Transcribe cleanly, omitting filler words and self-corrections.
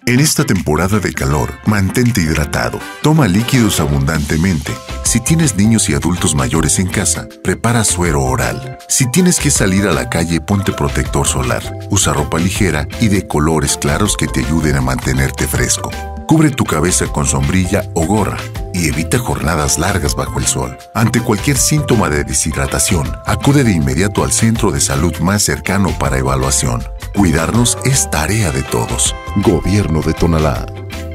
En esta temporada de calor, mantente hidratado. Toma líquidos abundantemente. Si tienes niños y adultos mayores en casa, prepara suero oral. Si tienes que salir a la calle, ponte protector solar. Usa ropa ligera y de colores claros que te ayuden a mantenerte fresco. Cubre tu cabeza con sombrilla o gorra y evita jornadas largas bajo el sol. Ante cualquier síntoma de deshidratación, acude de inmediato al centro de salud más cercano para evaluación. Cuidarnos es tarea de todos. Gobierno de Tonalá.